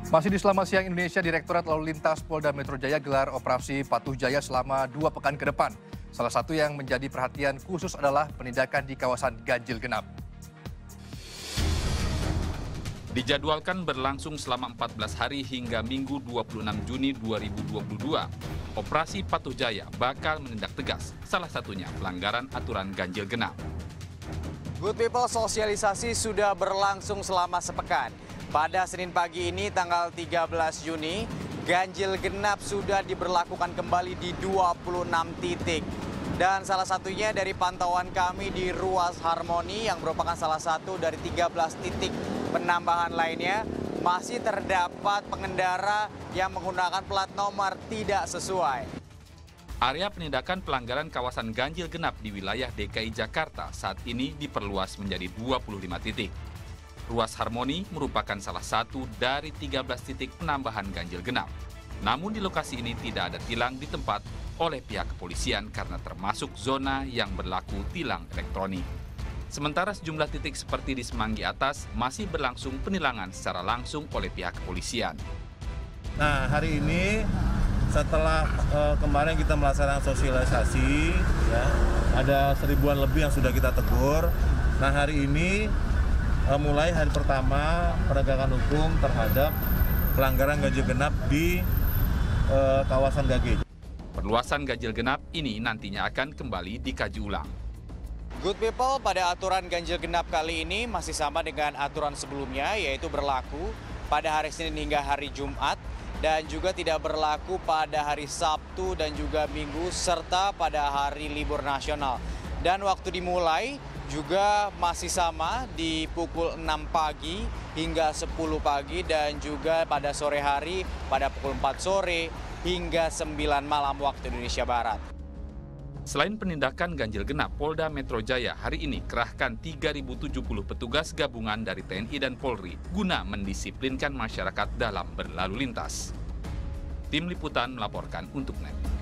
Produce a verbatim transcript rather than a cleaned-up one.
Masih di Selamat Siang Indonesia, Direktorat Lalu Lintas Polda Metro Jaya gelar operasi Patuh Jaya selama dua pekan ke depan. Salah satu yang menjadi perhatian khusus adalah penindakan di kawasan ganjil genap. Dijadwalkan berlangsung selama empat belas hari hingga Minggu dua puluh enam Juni dua ribu dua puluh dua. Operasi Patuh Jaya bakal menindak tegas, salah satunya pelanggaran aturan ganjil genap. Good People, sosialisasi sudah berlangsung selama sepekan. Pada Senin pagi ini tanggal tiga belas Juni, ganjil genap sudah diberlakukan kembali di dua puluh enam titik. Dan salah satunya dari pantauan kami di Ruas Harmoni yang merupakan salah satu dari tiga belas titik penambahan lainnya, masih terdapat pengendara yang menggunakan plat nomor tidak sesuai. Area penindakan pelanggaran kawasan ganjil genap di wilayah D K I Jakarta saat ini diperluas menjadi dua puluh lima titik. Ruas Harmoni merupakan salah satu dari tiga belas titik penambahan ganjil genap. Namun di lokasi ini tidak ada tilang di tempat oleh pihak kepolisian karena termasuk zona yang berlaku tilang elektronik. Sementara sejumlah titik seperti di Semanggi Atas masih berlangsung penilangan secara langsung oleh pihak kepolisian. Nah, hari ini setelah uh, kemarin kita melaksanakan sosialisasi, ya, ada seribuan lebih yang sudah kita tegur. Nah, hari ini uh, mulai hari pertama penegakan hukum terhadap pelanggaran ganjil genap di uh, kawasan G A G. Perluasan ganjil genap ini nantinya akan kembali dikaji ulang. Good People, pada aturan ganjil genap kali ini masih sama dengan aturan sebelumnya, yaitu berlaku pada hari Senin hingga hari Jumat, dan juga tidak berlaku pada hari Sabtu dan juga Minggu, serta pada hari libur nasional. Dan waktu dimulai juga masih sama di pukul enam pagi hingga sepuluh pagi, dan juga pada sore hari pada pukul empat sore hingga sembilan malam waktu Indonesia Barat. Selain penindakan ganjil genap, Polda Metro Jaya hari ini kerahkan tiga ribu tujuh puluh petugas gabungan dari T N I dan Polri guna mendisiplinkan masyarakat dalam berlalu lintas. Tim Liputan melaporkan untuk N E T.